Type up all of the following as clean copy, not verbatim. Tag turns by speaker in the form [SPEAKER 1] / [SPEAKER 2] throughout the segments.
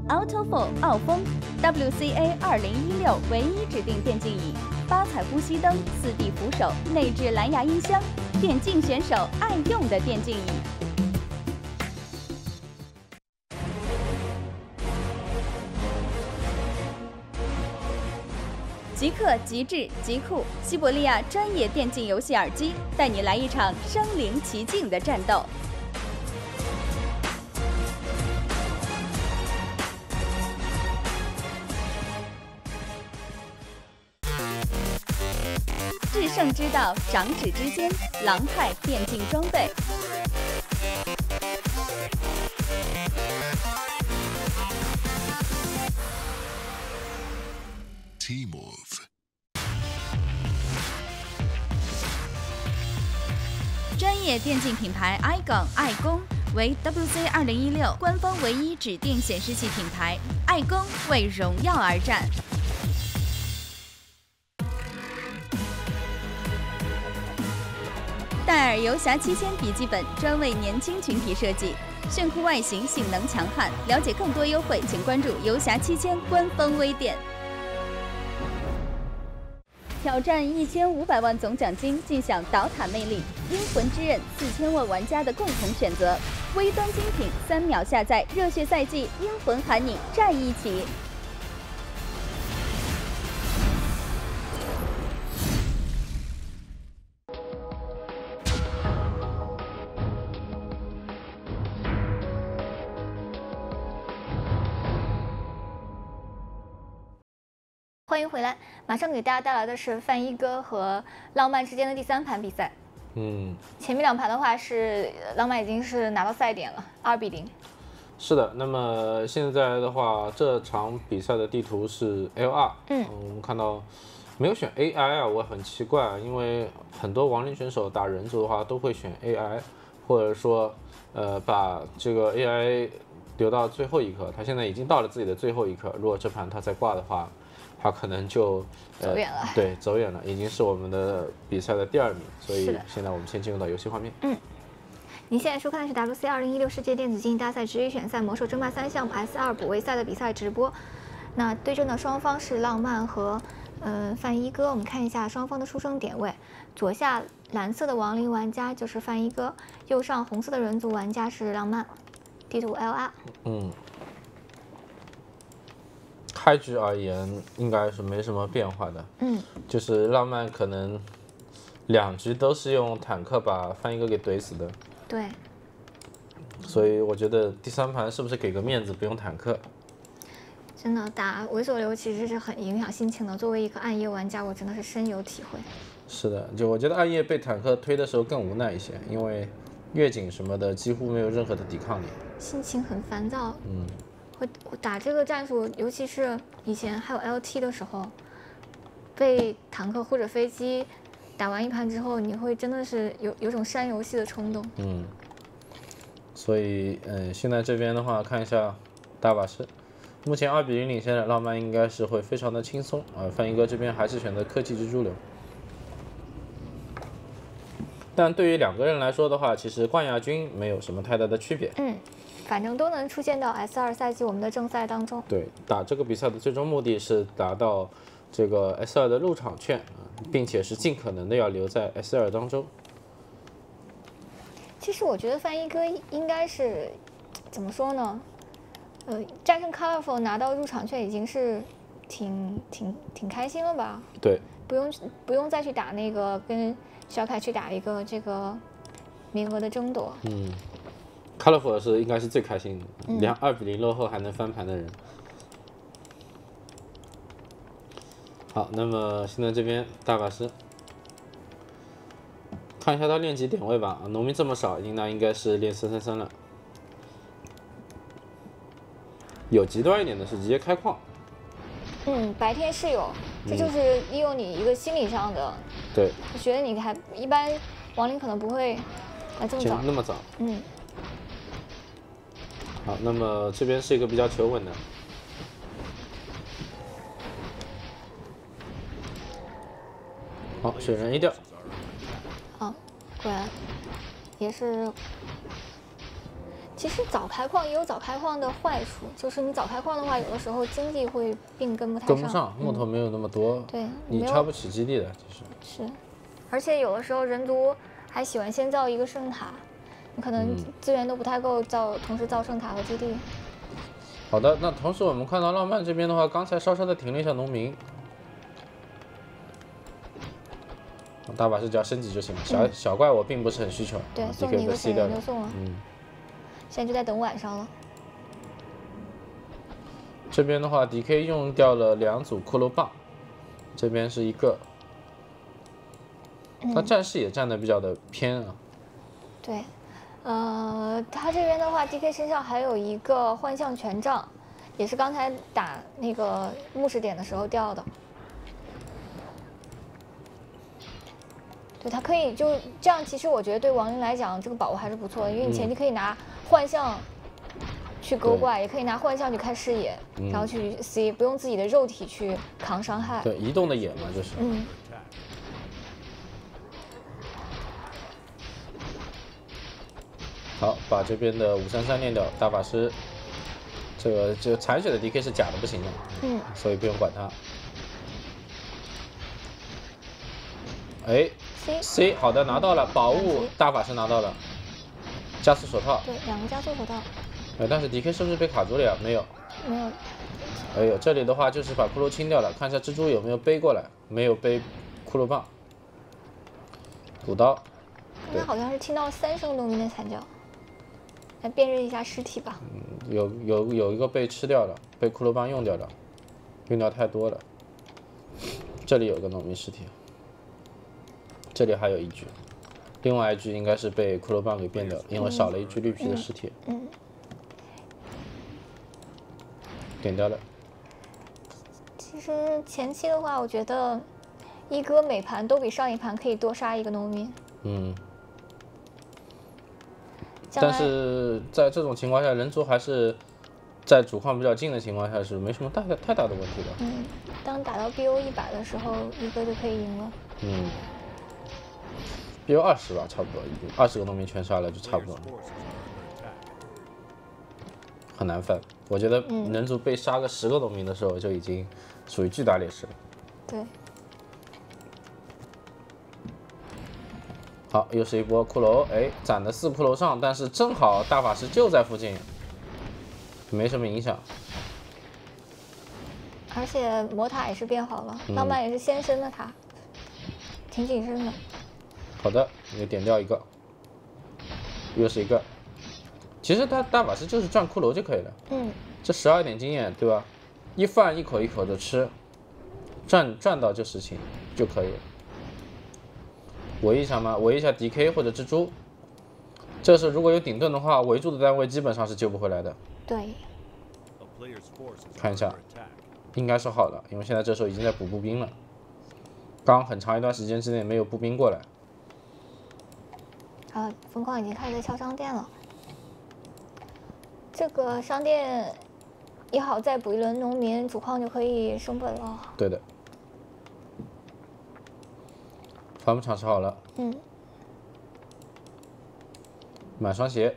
[SPEAKER 1] AutoFold 奥风 WCA 2016唯一指定电竞椅，8彩呼吸灯，4D 扶手，内置蓝牙音箱，电竞选手爱用的电竞椅。极客、极致、极酷，西伯利亚专业电竞游戏耳机，带你来一场身临其境的战斗。制胜之道，掌指之间，狼派电竞装备。专业电竞品牌 爱公为 WC 2016官方唯一指定显示器品牌，爱公为荣耀而战。戴尔游侠7000笔记本专为年轻群体设计，炫酷外形，性能强悍。了解更多优惠，请关注游侠7000官方微店。挑战1500万总奖金，尽享倒塔魅力，英魂之刃4000万玩家的共同选择。微端精品，3秒下载，热血赛季，英魂喊你战一起。
[SPEAKER 2] 欢迎回来，马上给大家带来的是范一哥和浪漫之间的第3盘比赛。前面2盘的话是浪漫已经是拿到赛点了，2比0。
[SPEAKER 3] 是的，那么现在的话，这场比赛的地图是 LR。我们看到没有选 AI 啊，我很奇怪，因为很多亡灵选手打人族的话都会选 AI， 或者说把这个 AI 留到最后一刻。他现在已经到了自己的最后一刻，如果这盘他再挂的话，他可能就
[SPEAKER 2] 走远了。
[SPEAKER 3] 对，走远了，已经是我们的比赛的第2名。所以现在我们先进入到游戏画面。
[SPEAKER 2] 您现在收看的是 WC 2016世界电子竞技大赛职业选赛魔兽争霸3项目 S2补位赛的比赛直播。那对阵的双方是浪漫和范一哥。我们看一下双方的出生点位，左下蓝色的亡灵玩家就是范一哥，右上红色的人族玩家是浪漫。地图 LR。
[SPEAKER 3] 开局而言应该是没什么变化的，就是浪漫可能2局都是用坦克把范一哥给怼死的，
[SPEAKER 2] 对，
[SPEAKER 3] 所以我觉得第3盘是不是给个面子不用坦克？
[SPEAKER 2] 真的打猥琐流其实是很影响心情的，作为一个暗夜玩家，我真的是深有体会。
[SPEAKER 3] 是的，就我觉得暗夜被坦克推的时候更无奈一些，因为越警什么的几乎没有任何的抵抗力，
[SPEAKER 2] 心情很烦躁。会打这个战术，尤其是以前还有 LT 的时候，被坦克或者飞机打完1盘之后，你会真的是有种删游戏的冲动。
[SPEAKER 3] 所以现在这边的话，看一下大法师，目前2比0领先的浪漫应该是会非常的轻松范一哥这边还是选择科技蜘蛛流。但对于2个人来说的话，其实冠亚军没有什么太大的区别。
[SPEAKER 2] 反正都能出现到 S2赛季我们的正赛当中。
[SPEAKER 3] 对，打这个比赛的最终目的是达到这个 S2的入场券，并且是尽可能的要留在 S2当中。
[SPEAKER 2] 其实我觉得范一哥应该是怎么说呢？战胜 Colorful 拿到入场券已经是挺开心了吧？
[SPEAKER 3] 对，
[SPEAKER 2] 不用再去打那个跟小凯去打一个这个名额的争夺。
[SPEAKER 3] Colorful 是应该是最开心的，2比0落后还能翻盘的人。好，那么现在这边大法师，看一下他练级点位吧。农民这么少，那应该是练333了。有极端一点的是直接开矿。
[SPEAKER 2] 白天是有，这就是利用你一个心理上的。
[SPEAKER 3] 对。
[SPEAKER 2] 我觉得你还一般亡灵可能不会来这么早。
[SPEAKER 3] 那么早。好，那么这边是一个比较求稳的。好，雪人 A 掉。
[SPEAKER 2] 果然也是其实早开矿也有早开矿的坏处，就是你早开矿的话，有的时候经济会并跟不太上。
[SPEAKER 3] 跟不上，木头没有那么多。
[SPEAKER 2] 对，
[SPEAKER 3] 你敲不起基地的，其实。
[SPEAKER 2] 是，而且有的时候人族还喜欢先造一个圣塔，你可能资源都不太够同时造圣塔和基地。
[SPEAKER 3] 好的，那同时我们看到浪漫这边的话，刚才稍稍的停了一下农民。大法师只要升级就行了，小怪我并不是很需求。
[SPEAKER 2] 对，送你一个神人就送了。现在就在等晚上了。
[SPEAKER 3] 这边的话 ，DK 用掉了2组骷髅棒，这边是一个。他战士也站的比较的偏啊。
[SPEAKER 2] 对，他这边的话 ，DK 身上还有一个幻象权杖，也是刚才打那个牧师点的时候掉的。对，它可以就这样。其实我觉得对亡灵来讲，这个宝物还是不错的，因为你前期可以拿幻象去勾怪，也可以拿幻象去开视野，然后去 C， 不用自己的肉体去扛伤害。
[SPEAKER 3] 对，移动的眼嘛，就是。好，把这边的533练掉，大法师。这个残血的 DK 是假的不行的，所以不用管他。哎 ，C 好的拿到了宝物，大法师拿到了加速手套。
[SPEAKER 2] 对，2个加速手套。
[SPEAKER 3] 但是 DK 是不是被卡住了呀？没有。
[SPEAKER 2] 没有。
[SPEAKER 3] 哎呦，这里的话就是把骷髅清掉了，看一下蜘蛛有没有背过来，没有背骷髅棒。补刀。
[SPEAKER 2] 刚才好像是听到3声农民的惨叫。来辨认一下尸体吧。
[SPEAKER 3] 有一个被吃掉了，被骷髅棒用掉了，用掉太多了。这里有个农民尸体。这里还有一具，另外一具应该是被骷髅棒给变掉了，因为少了一具绿皮的尸体。点掉了。
[SPEAKER 2] 其实前期的话，我觉得一哥每盘都比上一盘可以多杀一个农民。
[SPEAKER 3] 但是在这种情况下，人族还是在主矿比较近的情况下是没什么太大的问题的。
[SPEAKER 2] 当打到 BO100的时候，一哥就可以赢了。
[SPEAKER 3] BO 20吧，差不多，20个农民全杀了就差不多了，很难翻。我觉得人族被杀个10个农民的时候就已经属于巨大劣势了。
[SPEAKER 2] 对。
[SPEAKER 3] 好，又是一波骷髅，哎，攒的4骷髅上，但是正好大法师就在附近，没什么影响。
[SPEAKER 2] 而且魔塔也是变好了，浪漫也是先升的塔，挺谨慎的。
[SPEAKER 3] 好的，也点掉一个，又是一个。其实他大法师就是赚骷髅就可以了。这12点经验，对吧？一饭一口一口的吃，赚到这事情就可以了。围一下吗？围一下 DK 或者蜘蛛。这时如果有顶盾的话，围住的单位基本上是救不回来的。
[SPEAKER 2] 对。
[SPEAKER 3] 看一下，应该是好的，因为现在这时候已经在补步兵了。刚很长一段时间之内没有步兵过来。
[SPEAKER 2] 疯狂已经开始在敲商店了。这个商店也好，再补一轮农民，主矿就可以升本了。
[SPEAKER 3] 对的。伐木场是好了。满双鞋。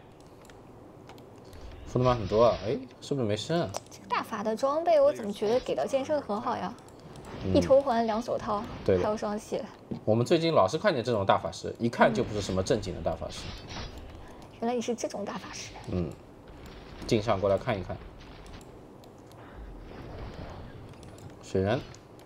[SPEAKER 3] 福德曼很多啊，哎，是不是没升啊？
[SPEAKER 2] 这个大法的装备我怎么觉得给到剑圣很好呀？一头环2手套，还有双鞋。
[SPEAKER 3] 我们最近老是看见这种大法师，一看就不是什么正经的大法师。
[SPEAKER 2] 原来你是这种大法师。
[SPEAKER 3] 镜上过来看一看。水人。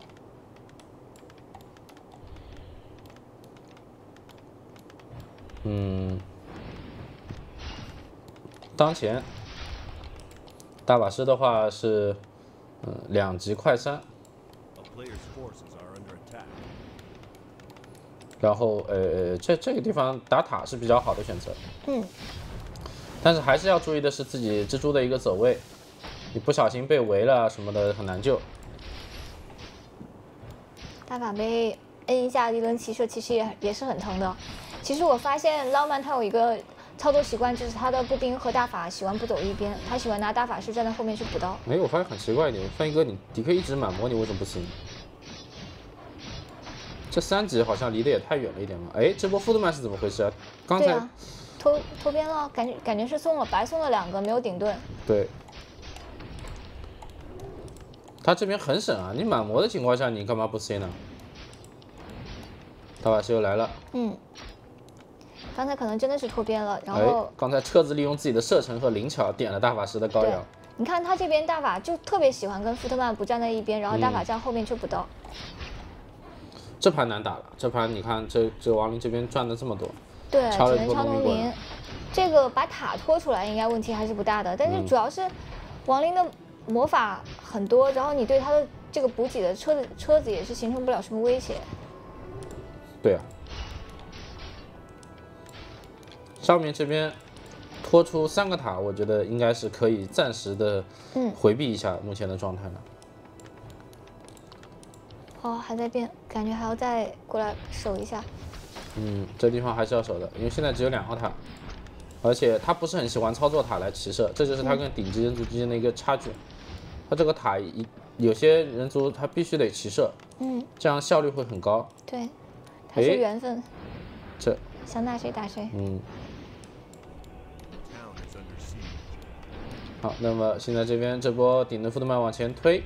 [SPEAKER 3] 当前大法师的话是2级快3，然后这个地方打塔是比较好的选择。但是还是要注意的是自己蜘蛛的一个走位，你不小心被围了什么的很难救。
[SPEAKER 2] 大法被摁一下一轮骑射，其实也是很疼的。其实我发现浪漫他有一个操作习惯，就是他的步兵和大法喜欢不走一边，他喜欢拿大法师站在后面去补刀。
[SPEAKER 3] 我发现很奇怪一点，范一哥你DK一直满模，你为什么不行？这3级好像离得也太远了一点嘛。哎，这波福德曼是怎么回事啊？刚才
[SPEAKER 2] 拖边了，感觉是送了，白送了2个，没有顶盾。
[SPEAKER 3] 对。他这边很省啊，你满魔的情况下，你干嘛不 C 呢？大法师又来了。
[SPEAKER 2] 刚才可能真的是拖边了，然后
[SPEAKER 3] 刚才车子利用自己的射程和灵巧点了大法师的高瑶。
[SPEAKER 2] 你看他这边大法就特别喜欢跟福特曼不站在一边，然后大法站后面却不到。
[SPEAKER 3] 这盘难打了，这盘你看这亡灵这边赚的这么多，
[SPEAKER 2] 对，只能
[SPEAKER 3] 敲
[SPEAKER 2] 敲农民。这个把塔拖出来应该问题还是不大的，但是主要是亡灵的魔法很多，然后你对他的这个补给的车子也是形成不了什么威胁。
[SPEAKER 3] 对啊。上面这边拖出3个塔，我觉得应该是可以暂时的回避一下目前的状态了。
[SPEAKER 2] 还在变，感觉还要再过来守一下。
[SPEAKER 3] 这地方还是要守的，因为现在只有2个塔，而且他不是很喜欢操作塔来骑射，这就是他跟顶级人族之间的一个差距。他这个塔有些人族他必须得骑射，这样效率会很高。
[SPEAKER 2] 对，他是缘分。
[SPEAKER 3] 这
[SPEAKER 2] 想打谁打谁。
[SPEAKER 3] 好，那么现在这边这波顶的福特曼往前推，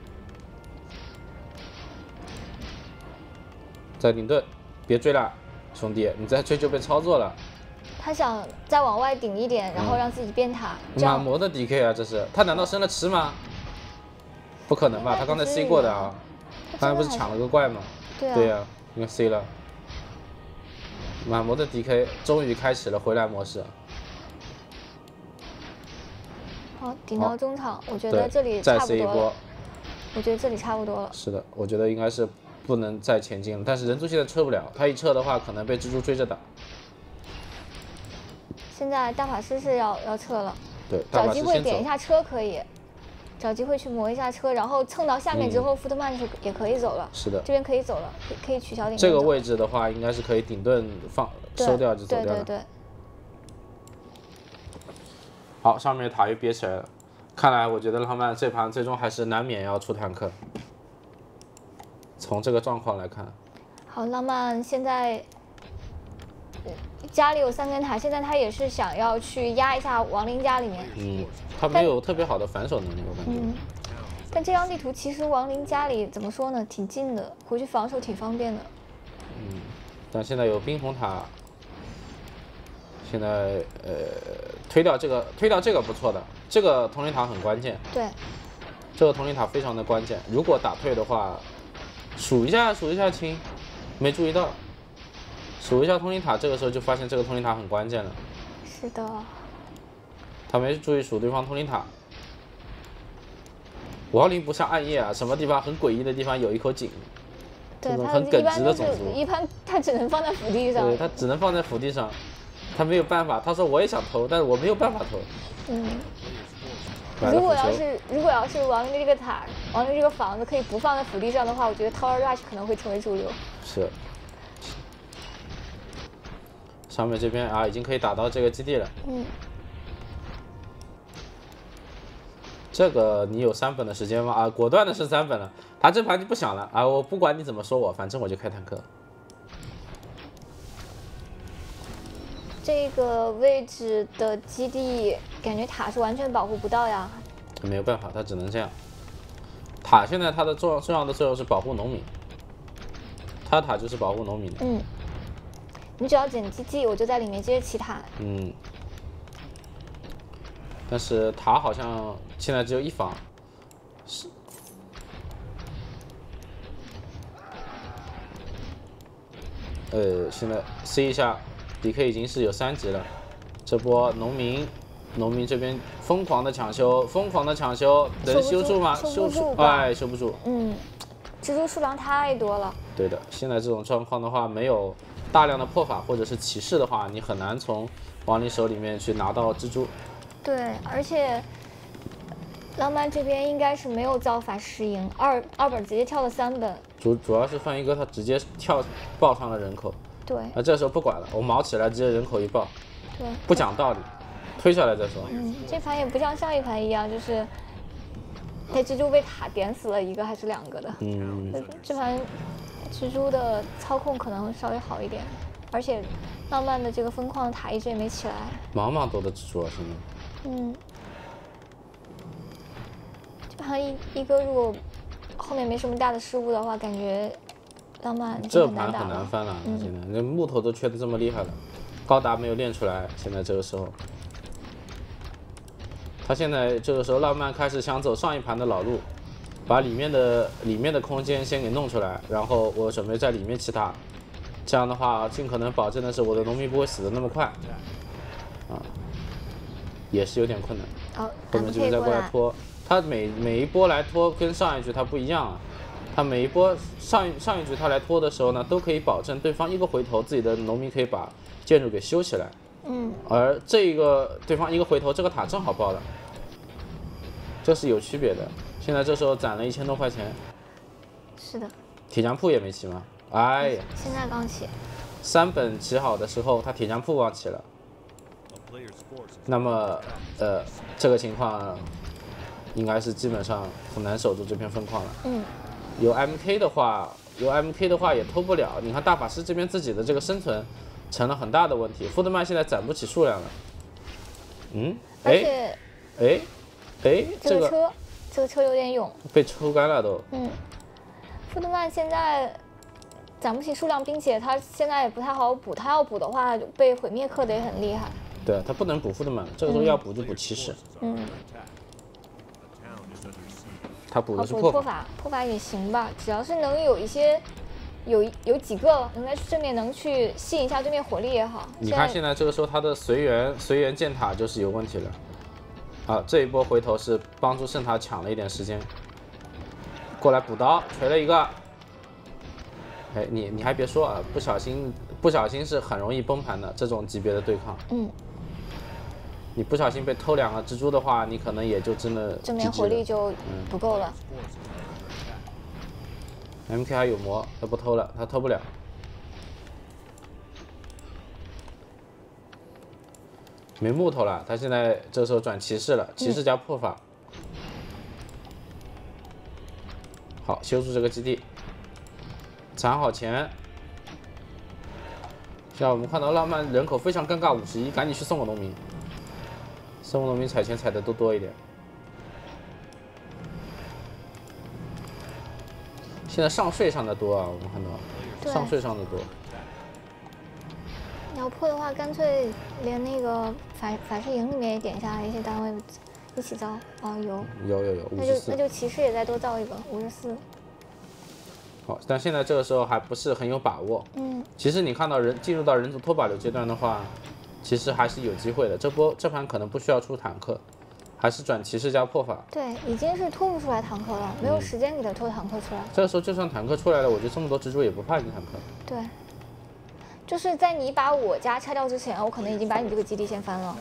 [SPEAKER 3] 再顶盾，别追了，兄弟，你再追就被操作了。
[SPEAKER 2] 他想再往外顶一点，然后让自己变塔。
[SPEAKER 3] 满魔的 DK 啊，这是他难道升了吃吗？不可能吧，他刚才 C 过的啊，刚才不是抢了个怪吗？对呀，应该 C 了。满魔的 DK 终于开启了回来模式。
[SPEAKER 2] 好，顶到中场，我觉得这里差不多了。我觉得这里差不多了。是
[SPEAKER 3] 的，我觉得应该是不能再前进了。但是人族现在撤不了，他一撤的话，可能被蜘蛛追着打。
[SPEAKER 2] 现在大法师是要撤了。
[SPEAKER 3] 对，
[SPEAKER 2] 找机会点一下车可以，找机会去磨一下车，然后蹭到下面之后，福特曼也可以走了。
[SPEAKER 3] 是的，
[SPEAKER 2] 这边可以走了，可以取消顶盾。
[SPEAKER 3] 这个位置的话，应该是可以顶盾收掉就走掉了。
[SPEAKER 2] 对。
[SPEAKER 3] 好，上面塔又憋起来了。看来我觉得浪漫这盘最终还是难免要出坦克。从这个状况来看，
[SPEAKER 2] 好，浪漫现在家里有3根塔，现在他也是想要去压一下亡灵家里面。
[SPEAKER 3] 他没有特别好的反手能力，我感觉。
[SPEAKER 2] 但这张地图其实亡灵家里怎么说呢，挺近的，回去防守挺方便的。
[SPEAKER 3] 但现在有冰红塔。现在推掉这个不错的，这个通灵塔很关键。
[SPEAKER 2] 对，
[SPEAKER 3] 这个通灵塔非常的关键。如果打退的话，数一下清，没注意到，数一下通灵塔，这个时候就发现这个通灵塔很关键了。
[SPEAKER 2] 是的。
[SPEAKER 3] 他没注意数对方通灵塔。亡灵不像暗夜啊，什么地方很诡异的地方有一口井，
[SPEAKER 2] 对，
[SPEAKER 3] 他很耿直的种族，
[SPEAKER 2] 一般他只能放在腹地上。
[SPEAKER 3] 对，他只能放在腹地上。他没有办法，他说我也想投，但是我没有办法投。
[SPEAKER 2] 如果要是亡灵这个塔，亡灵这个房子可以不放在腹地上的话，我觉得 Tower Rush 可能会成为主流。
[SPEAKER 3] 是。上面这边已经可以打到这个基地了。这个你有3本的时间吗？果断的是3本了。他这盘就不想了我不管你怎么说我，反正我就开坦克。
[SPEAKER 2] 这个位置的基地感觉塔是完全保护不到呀。
[SPEAKER 3] 没有办法，他只能这样。塔现在它的重要的作用是保护农民，他塔就是保护农民的。
[SPEAKER 2] 你只要捡基地，我就在里面接着起塔。
[SPEAKER 3] 但是塔好像现在只有1房。现在 C 一下。DK 已经是有3级了，这波农民这边疯狂的抢修，能修住吗？修不住。
[SPEAKER 2] 蜘蛛数量太多了。
[SPEAKER 3] 对的，现在这种状况的话，没有大量的破法或者是骑士的话，你很难从亡灵手里面去拿到蜘蛛。
[SPEAKER 2] 对，而且浪漫这边应该是没有造法师营，二本直接跳了3本。
[SPEAKER 3] 主要是范一哥他直接报上了人口。
[SPEAKER 2] 对，
[SPEAKER 3] 这时候不管了，我毛起来直接人口一报，
[SPEAKER 2] 对，
[SPEAKER 3] 不讲道理，推下来再说。
[SPEAKER 2] 这盘也不像上一盘一样，就是那蜘蛛被塔点死了1个还是2个的。这盘蜘蛛的操控可能稍微好一点， 而且浪漫的这个分矿塔一直也没起来。
[SPEAKER 3] 茫茫多的蜘蛛啊，现在。
[SPEAKER 2] 嗯。基本上一哥如果后面没什么大的失误的话，感觉浪漫
[SPEAKER 3] 这盘很难翻了。现在那木头都缺的这么厉害了，高达没有练出来，现在这个时候。他现在这个时候，浪漫开始想走上一盘的老路，把里面的空间先给弄出来，然后我准备在里面起塔，这样的话尽可能保证的是我的农民不会死的那么快，啊，也是有点困难。后面这边再过来拖，他每一波来拖跟上一局他不一样啊，他每一波上一局他来拖的时候呢，都可以保证对方一个回头自己的农民可以把建筑给修起来。而这一个对方一个回头，这个塔正好爆了，这是有区别的。现在这时候攒了1000多块钱，
[SPEAKER 2] 是的，
[SPEAKER 3] 铁匠铺也没起吗？哎呀，
[SPEAKER 2] 现在刚起
[SPEAKER 3] ，3本起好的时候，他铁匠铺忘起了。那么，这个情况应该是基本上很难守住这片分矿了。有 MK 的话也偷不了。你看大法师这边自己的这个生存成了很大的问题，富德曼现在攒不起数量了。这
[SPEAKER 2] 个车有点勇，
[SPEAKER 3] 被抽干了都。
[SPEAKER 2] 富德曼现在攒不起数量，并且他现在也不太好补，他要补的话被毁灭克的也很厉害。
[SPEAKER 3] 对，他不能补富德曼，这个时候要补就补骑士。他补的是破法，
[SPEAKER 2] 破法也行吧，只要是能有一些。有几个能在正面能去吸引一下对面火力也好。
[SPEAKER 3] 你看现在这个时候他的随缘建塔就是有问题了。啊，这一波回头是帮助圣塔抢了一点时间，过来补刀锤了一个。哎，你还别说啊，不小心是很容易崩盘的这种级别的对抗。你不小心被偷2个蜘蛛的话，你可能也就真的
[SPEAKER 2] 正面火力就不够了。
[SPEAKER 3] MK 还有魔，他不偷了，他偷不了。没木头了，他现在这时候转骑士了，骑士加破法。好，修筑这个基地，攒好钱。现在我们看到浪漫人口非常尴尬，51，赶紧去送个农民，送个农民采钱采的多一点。现在上税上的多啊，我们看到上税上的多。
[SPEAKER 2] 你要破的话，干脆连那个法师营里面也点下来一些单位一起造啊，有
[SPEAKER 3] 54。
[SPEAKER 2] 那就骑士也再多造一个54。
[SPEAKER 3] 好，但现在这个时候还不是很有把握。其实你看到进入到人族拖把流阶段的话，其实还是有机会的。这盘可能不需要出坦克。还是转骑士加破法。
[SPEAKER 2] 对，已经是拖不出来坦克了，没有时间给他拖坦克出来。
[SPEAKER 3] 这个时候就算坦克出来了，我觉得这么多蜘蛛也不怕进坦克。
[SPEAKER 2] 对，就是在你把我家拆掉之前，我可能已经把你这个基地先翻了。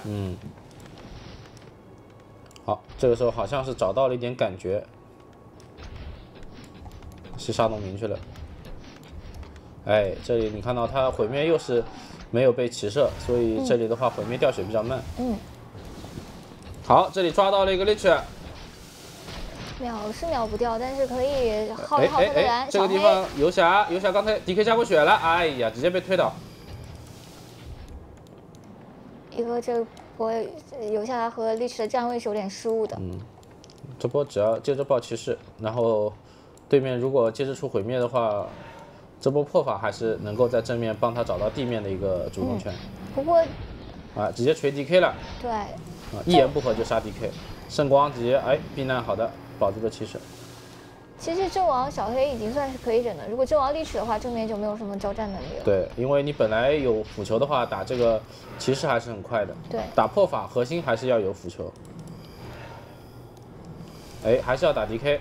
[SPEAKER 3] 好，这个时候好像是找到了一点感觉，是杀农民去了。哎，这里你看到他毁灭又是没有被骑射，所以这里的话毁灭掉血比较慢。好，这里抓到了一个 Lich，
[SPEAKER 2] 秒是秒不掉，但是可以耗一耗他的燃。
[SPEAKER 3] 这个地方游侠刚才 DK 加过血了，哎呀，直接被推倒。
[SPEAKER 2] 一个这波游侠和 Lich 的站位是有点失误的。
[SPEAKER 3] 这波只要接着爆骑士，然后对面如果接着出毁灭的话，这波破法还是能够在正面帮他找到地面的一个主动权。
[SPEAKER 2] 不过
[SPEAKER 3] 直接锤 DK 了。
[SPEAKER 2] 对。
[SPEAKER 3] 一言不合就杀 DK， 圣光直接避难，好的，保住了骑士。
[SPEAKER 2] 其实阵亡小黑已经算是可以忍的，如果阵亡历史的话，正面就没有什么交战能力了。
[SPEAKER 3] 对，因为你本来有辅球的话，打这个骑士还是很快的。
[SPEAKER 2] 对，
[SPEAKER 3] 打破法核心还是要有辅球。还是要打 DK。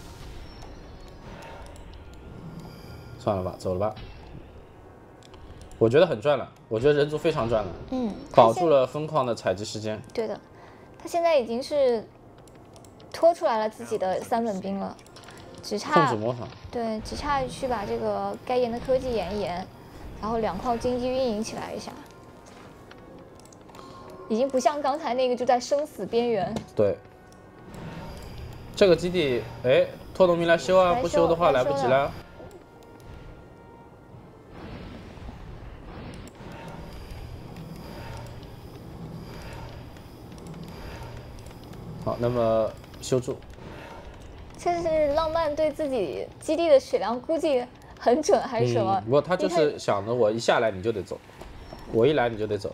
[SPEAKER 3] 算了吧，走了吧。我觉得很赚了，我觉得人族非常赚了。保住了分矿的采集时间。
[SPEAKER 2] 对的，他现在已经是拖出来了自己的3本兵了，只差
[SPEAKER 3] 控制魔法。
[SPEAKER 2] 对，只差去把这个该延的科技延一延，然后2矿经济运营起来一下。已经不像刚才那个就在生死边缘。
[SPEAKER 3] 对。这个基地，拖农民来修啊，不修的话来不及了。 好，那么修筑，
[SPEAKER 2] 这是浪漫对自己基地的血量估计很准还是什么？
[SPEAKER 3] 不，他就是想着我一下来你就得走，我一来你就得走。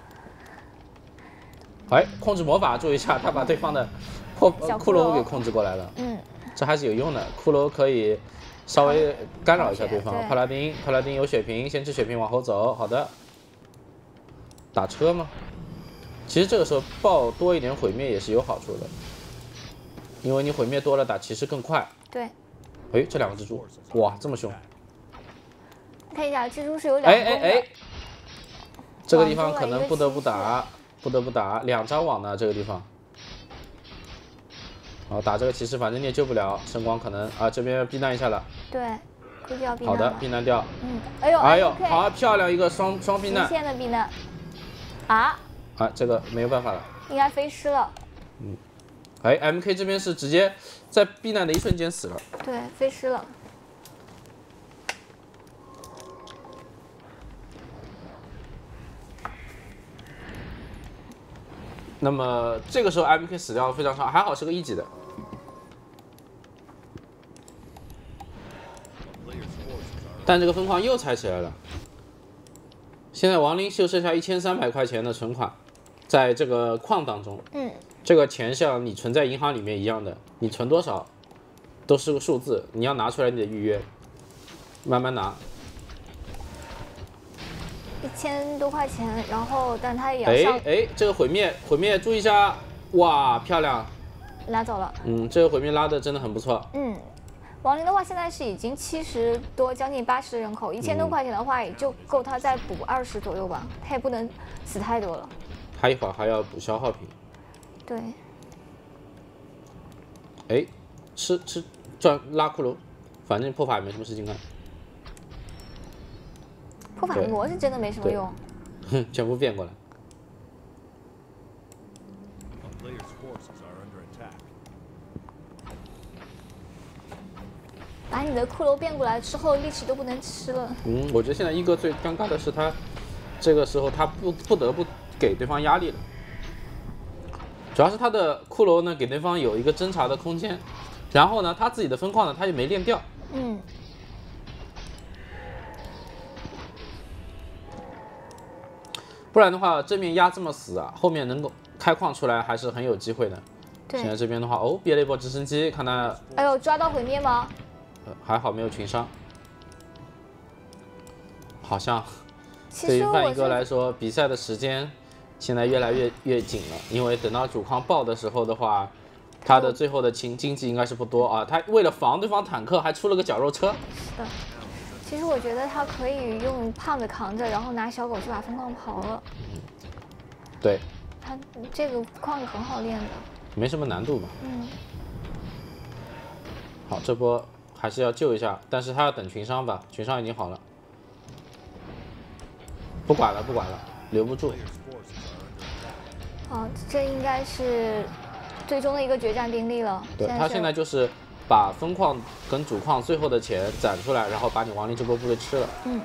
[SPEAKER 3] 哎，控制魔法，注意一下，他把对方的骷髅给控制过来了。这还是有用的，骷髅可以稍微干扰一下对方。帕拉丁有血瓶，先吃血瓶往后走。好的，打车吗？其实这个时候爆多一点毁灭也是有好处的，因为你毁灭多了，打骑士更快。
[SPEAKER 2] 对。
[SPEAKER 3] 哎，这2个蜘蛛，哇，这么凶！
[SPEAKER 2] 看一下，蜘蛛是有2个。
[SPEAKER 3] 哎，这个地方可能不得不打，2张网呢，这个地方。好，打这个骑士，反正你也救不了，圣光可能啊，这边避难一下了。
[SPEAKER 2] 对，估计要避难。
[SPEAKER 3] 好的，避难掉。
[SPEAKER 2] 哎呦，
[SPEAKER 3] 好漂亮一个双避难。
[SPEAKER 2] 极限的避难。啊，
[SPEAKER 3] 这个没有办法了。
[SPEAKER 2] 应该飞失了。
[SPEAKER 3] 哎 ，MK 这边是直接在避难的一瞬间死了。
[SPEAKER 2] 对，飞失了。
[SPEAKER 3] 那么这个时候 MK 死掉非常少，还好是个1级的。但这个分矿又踩起来了。现在亡灵就剩下1300块钱的存款，在这个矿当中。这个钱像你存在银行里面一样的，你存多少都是个数字，你要拿出来你得预约，慢慢拿。
[SPEAKER 2] 1000多块钱，然后但他也要上。
[SPEAKER 3] 这个毁灭，注意一下，哇，漂亮，
[SPEAKER 2] 拿走了。
[SPEAKER 3] 这个毁灭拉的真的很不错。
[SPEAKER 2] 亡灵的话现在是已经70多，将近80人口，1000多块钱的话也就够他再补20左右吧，他也不能死太多了。
[SPEAKER 3] 他一会儿还要补消耗品。
[SPEAKER 2] 对。
[SPEAKER 3] 吃转拉骷髅，反正破法也没什么事情干。
[SPEAKER 2] 破法魔是真的没什么用。
[SPEAKER 3] 全部变过来。
[SPEAKER 2] 把你的骷髅变过来之后，力气都不能吃了。
[SPEAKER 3] 我觉得现在一哥最尴尬的是他，这个时候他不得不给对方压力了。主要是他的骷髅呢，给对方有一个侦查的空间，然后呢，他自己的分矿呢，他也没练掉。不然的话，正面压这么死啊，后面能够开矿出来还是很有机会的。现在这边的话，憋了一波直升机，看他。
[SPEAKER 2] 哎呦，抓到毁灭吗？
[SPEAKER 3] 还好没有群伤。好像对于范一哥来说，比赛的时间现在越来越紧了，因为等到主矿爆的时候的话，他的最后的经济应该是不多啊。他为了防对方坦克，还出了个绞肉车。
[SPEAKER 2] 是的。其实我觉得他可以用胖子扛着，然后拿小狗去把分矿刨了。
[SPEAKER 3] 对。
[SPEAKER 2] 他这个矿是很好练的。
[SPEAKER 3] 没什么难度吧。好，这波还是要救一下，但是他要等群伤吧，群伤已经好了。不管了，留不住。
[SPEAKER 2] 这应该是最终的一个决战兵力了。
[SPEAKER 3] 对，他现在就是把分矿跟主矿最后的钱攒出来，然后把你亡灵这波部队吃了。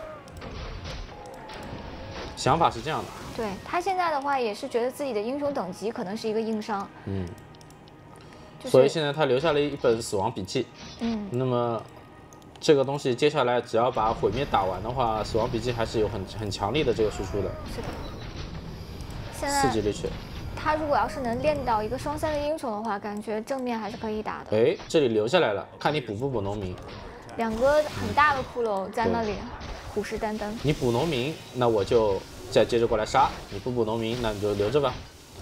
[SPEAKER 3] 想法是这样的。
[SPEAKER 2] 对，他现在的话也是觉得自己的英雄等级可能是一个硬伤。
[SPEAKER 3] 所以现在他留下了一本死亡笔记。那么这个东西接下来只要把毁灭打完的话，死亡笔记还是有很强力的这个输出的。
[SPEAKER 2] 是的。现在4
[SPEAKER 3] 级力血。
[SPEAKER 2] 他如果要是能练到一个双3的英雄的话，感觉正面还是可以打的。
[SPEAKER 3] 这里留下来了，看你补不补农民。
[SPEAKER 2] 2个很大的骷髅在那里虎视眈眈。
[SPEAKER 3] 你补农民，那我就再接着过来杀；你不补农民，那你就留着吧。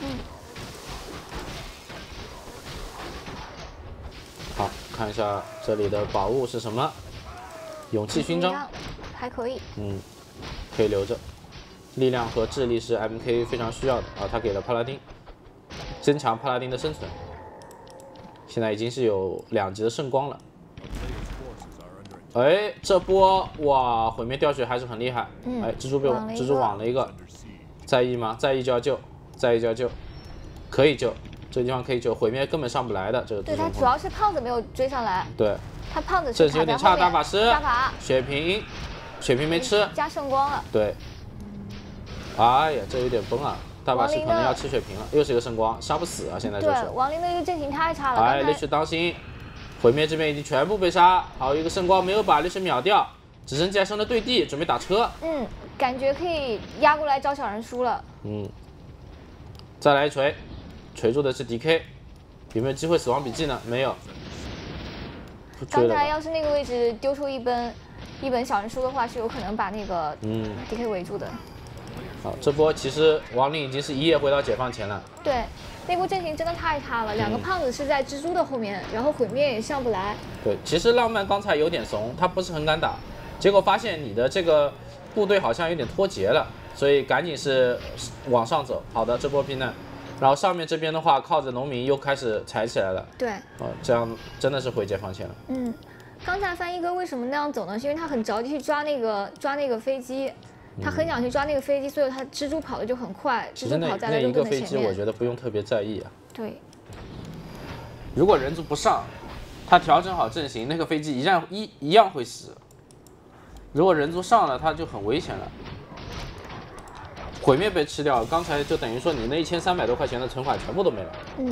[SPEAKER 3] 好，看一下这里的宝物是什么？勇气勋章，
[SPEAKER 2] 还可以。
[SPEAKER 3] 可以留着。力量和智力是 MK 非常需要的啊，他给了帕拉丁，增强帕拉丁的生存。现在已经是有2级的圣光了。这波哇，毁灭掉血还是很厉害。蜘蛛网了一个，在意吗？在意就要救，在意就要救，可以救，这个地方可以救，毁灭根本上不来的这个。
[SPEAKER 2] 对，他主要是胖子没有追上来。
[SPEAKER 3] 对，
[SPEAKER 2] 他胖子
[SPEAKER 3] 这是有点差，大法师，血瓶没吃，
[SPEAKER 2] 加圣光了。
[SPEAKER 3] 对。哎呀，这有点崩啊！ 大法师可能要吃血瓶了，又是一个圣光，杀不死啊！现在就是。
[SPEAKER 2] 对，亡灵的一个阵型太差了。
[SPEAKER 3] 哎，猎血当心，毁灭这边已经全部被杀，还有一个圣光没有把猎血秒掉，直升机还升了对地，准备打车。
[SPEAKER 2] 感觉可以压过来招小人书了。
[SPEAKER 3] 再来一锤，锤住的是 DK， 有没有机会死亡笔记呢？没有。
[SPEAKER 2] 刚才要是那个位置丢出一本小人书的话，是有可能把那个DK 围住的。
[SPEAKER 3] 好，这波其实亡灵已经是一夜回到解放前了。
[SPEAKER 2] 对，那波阵型真的太差了，两个胖子是在蜘蛛的后面，然后毁灭也上不来。
[SPEAKER 3] 对，其实浪漫刚才有点怂，他不是很敢打，结果发现你的这个部队好像有点脱节了，所以赶紧是往上走。好的，这波避难，然后上面这边的话靠着农民又开始踩起来了。
[SPEAKER 2] 对，
[SPEAKER 3] 这样真的是回解放前了。
[SPEAKER 2] 刚才翻译哥为什么那样走呢？是因为他很着急去抓那个飞机。他很想去抓那个飞机，所以他蜘蛛跑的就很快，蜘蛛跑在了肉盾的前面。那一个飞机我
[SPEAKER 3] 觉得不用特别在意啊。
[SPEAKER 2] 对。
[SPEAKER 3] 如果人族不上，他调整好阵型，那个飞机一样会死。如果人族上了，他就很危险了。毁灭被吃掉，刚才就等于说你那1300多块钱的存款全部都没了。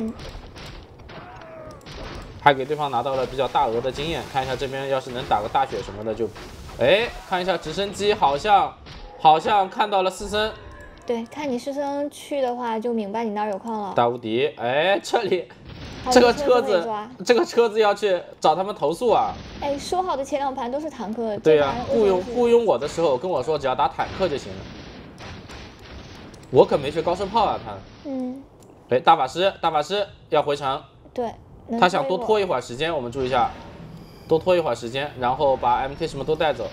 [SPEAKER 3] 还给对方拿到了比较大额的经验，看一下这边要是能打个大血什么的就，看一下直升机好像看到了4升。
[SPEAKER 2] 对，看你4升去的话，就明白你那儿有矿了。
[SPEAKER 3] 大无敌，这里这个车子要去找他们投诉啊！
[SPEAKER 2] 说好的前2盘都是坦克。
[SPEAKER 3] 对呀，雇佣我的时候跟我说只要打坦克就行了，我可没学高射炮啊他。大法师要回城。
[SPEAKER 2] 对。
[SPEAKER 3] 他想多拖一会儿时间，我们注意一下，多拖一会儿时间，然后把 MK 什么都带走。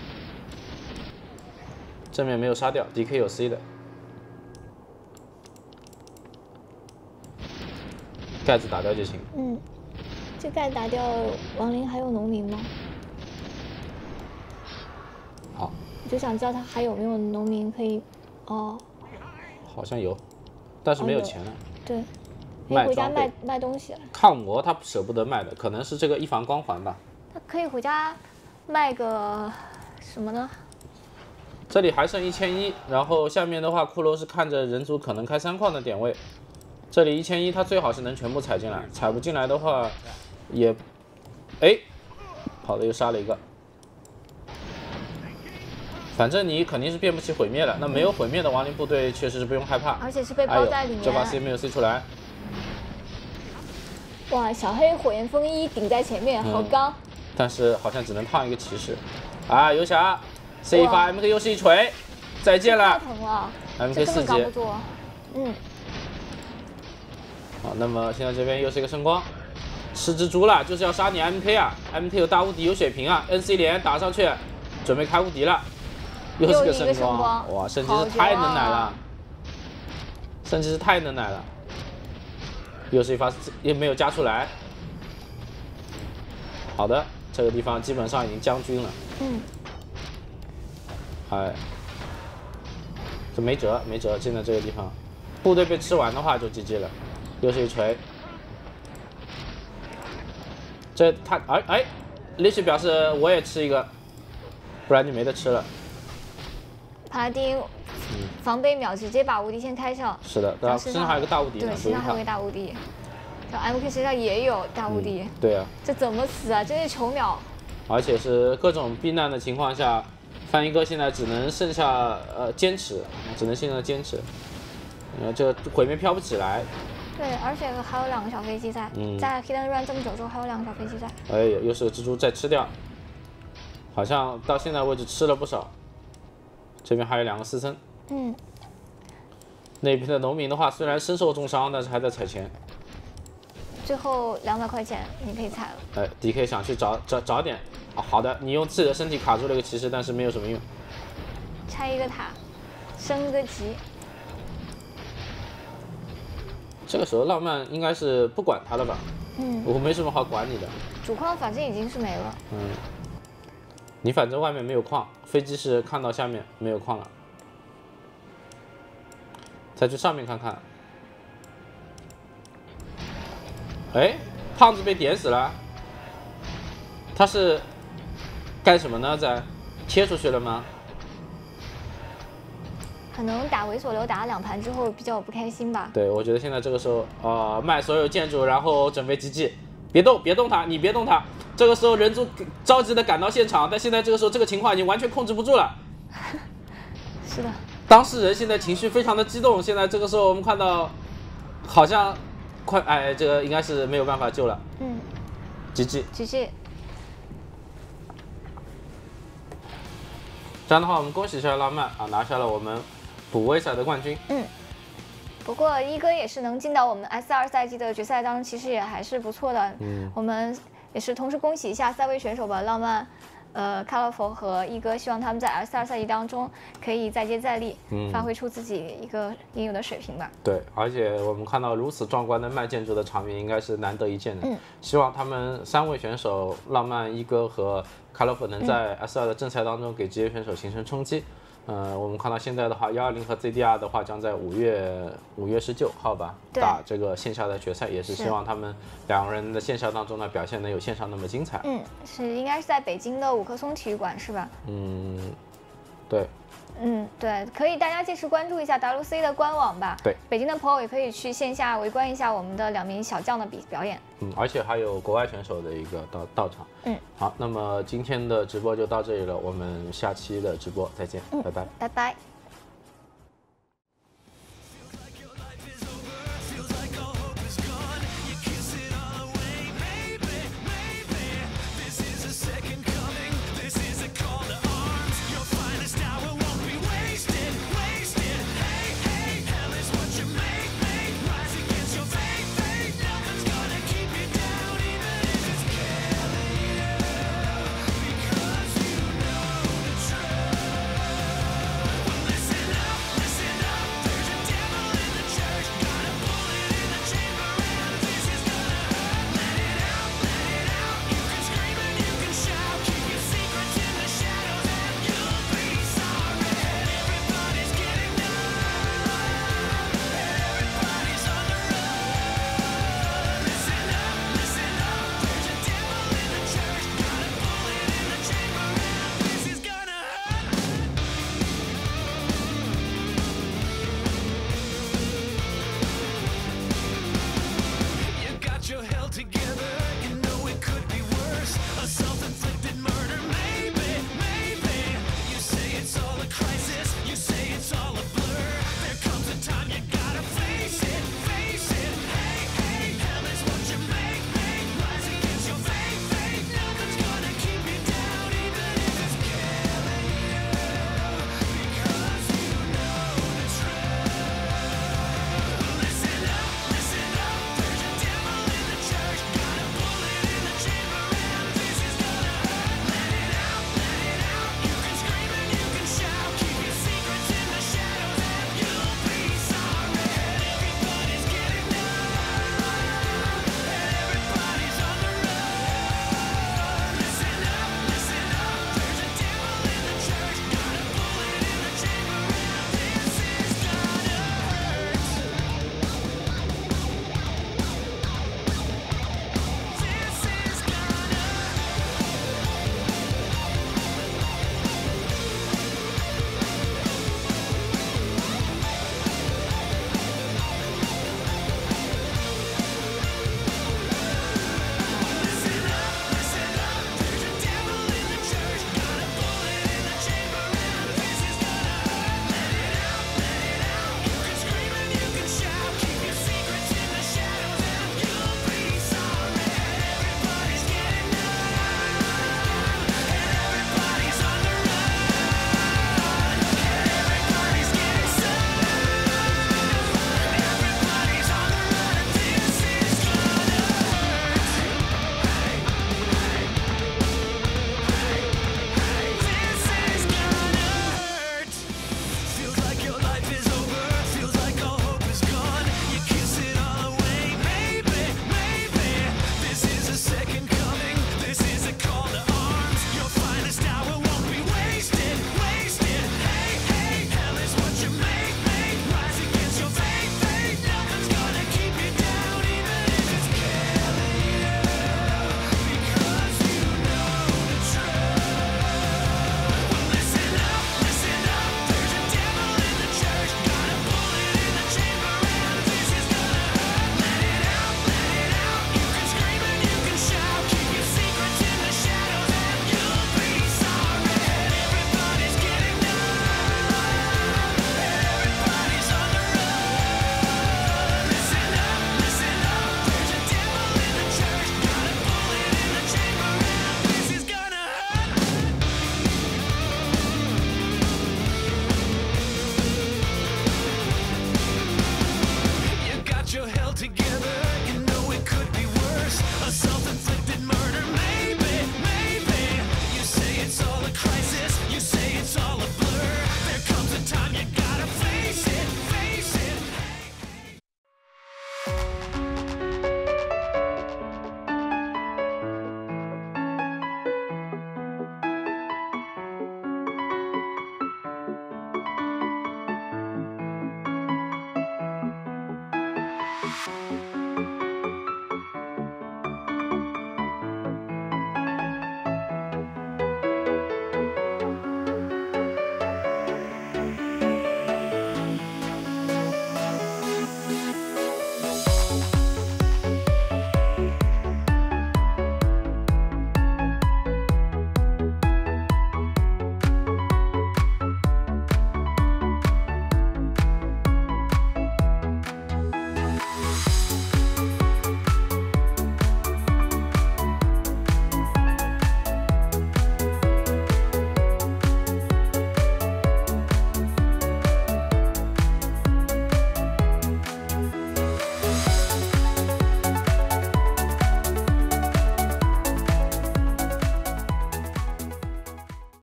[SPEAKER 3] 正面没有杀掉 ，DK 有 C 的，盖子打掉就行。
[SPEAKER 2] 这盖子打掉，亡灵还有农民吗？
[SPEAKER 3] 好。
[SPEAKER 2] 我就想知道他还有没有农民可以，
[SPEAKER 3] 好像有，但是没有钱了。
[SPEAKER 2] 对。可以回家卖东西了。
[SPEAKER 3] 抗魔他舍不得卖的，可能是这个一防光环吧。
[SPEAKER 2] 他可以回家卖个什么呢？
[SPEAKER 3] 这里还剩1100，然后下面的话，骷髅是看着人族可能开3矿的点位。这里1100，他最好是能全部踩进来，踩不进来的话，也，跑的又杀了一个。反正你肯定是变不起毁灭了，那没有毁灭的亡灵部队确实是不用害怕，
[SPEAKER 2] 而且是被包在里面。
[SPEAKER 3] 这把 C 没有 C 出来。
[SPEAKER 2] 哇，小黑火焰风衣顶在前面，好刚。
[SPEAKER 3] 但是好像只能烫一个骑士。游侠 C 一发 MK 又是一锤，再见了。
[SPEAKER 2] 太疼了
[SPEAKER 3] ，MK 4级。好，那么现在这边又是一个圣光，吃蜘蛛了，就是要杀你 MK 啊 ！MK 有大无敌，有血瓶啊 ！NC 连打上去，准备开无敌了，又是个圣光，哇，圣骑士太能奶了，圣骑士太能奶了。又是一发，也没有加出来。好的，这个地方基本上已经将军了。这没辙，进了这个地方，部队被吃完的话就 GG 了。又是一锤，这他历史表示我也吃一个，不然就没得吃了。
[SPEAKER 2] 帕拉丁防备秒，直接把无敌线开上。
[SPEAKER 3] 是的，然后身上还有个大无敌呢，
[SPEAKER 2] 对，身上还有个大无敌。这 MK 身上也有大无敌。
[SPEAKER 3] 对啊。这
[SPEAKER 2] 怎么死啊？真是求秒。
[SPEAKER 3] 而且是各种避难的情况下，翻译哥现在只能剩下坚持，这毁灭飘不起来。
[SPEAKER 2] 对，而且还有2个小飞机在，在 Hidden Run 这么久之后还有2个小飞机在。
[SPEAKER 3] 又是个蜘蛛再吃掉，好像到现在为止吃了不少。这边还有2个4升。那边的农民的话，虽然身受重伤，但是还在踩钱。
[SPEAKER 2] 最后200块钱你可以踩了。
[SPEAKER 3] DK 想去找点，好的，你用自己的身体卡住了一个骑士，但是没有什么用。
[SPEAKER 2] 拆一个塔，升个级。
[SPEAKER 3] 这个时候浪漫应该是不管他了吧？我没什么好管你的。
[SPEAKER 2] 主矿反正已经是没了。
[SPEAKER 3] 你反正外面没有矿，飞机是看到下面没有矿了，再去上面看看。胖子被点死了，他是干什么呢？在切出去了吗？
[SPEAKER 2] 可能打猥琐流打了2盘之后比较不开心吧。
[SPEAKER 3] 对，我觉得现在这个时候，卖所有建筑，然后准备击击，别动他，你别动他。这个时候人族着急的赶到现场，但现在这个时候这个情况已经完全控制不住了。
[SPEAKER 2] 是的，
[SPEAKER 3] 当事人现在情绪非常的激动，现在这个时候我们看到，好像这个应该是没有办法救了。GG。这样的话，我们恭喜一下浪漫啊，拿下了我们补位赛的冠军。
[SPEAKER 2] 不过一哥也是能进到我们 S2赛季的决赛当中，其实也还是不错的。我们也是同时恭喜一下3位选手吧，浪漫、Colorful 和一哥，希望他们在 S2赛季当中可以再接再厉，发挥出自己一个应有的水平吧。
[SPEAKER 3] 对，而且我们看到如此壮观的卖建筑的场面，应该是难得一见的。希望他们3位选手浪漫、一哥和 Colorful 能在 S2的正赛当中给职业选手形成冲击。我们看到现在的话，120和 ZDR 的话将在5月19号吧打这个线下的决赛，也是希望他们2个人的线下当中呢表现能有线上那么精彩。
[SPEAKER 2] 是应该是在北京的5棵松体育馆是吧？
[SPEAKER 3] 对。
[SPEAKER 2] 对，可以大家届时关注一下 WC 的官网吧。
[SPEAKER 3] 对，
[SPEAKER 2] 北京的朋友也可以去线下围观一下我们的2名小将的表演。
[SPEAKER 3] 而且还有国外选手的一个到场。好，那么今天的直播就到这里了，我们下期的直播再见，拜拜。
[SPEAKER 2] 拜拜。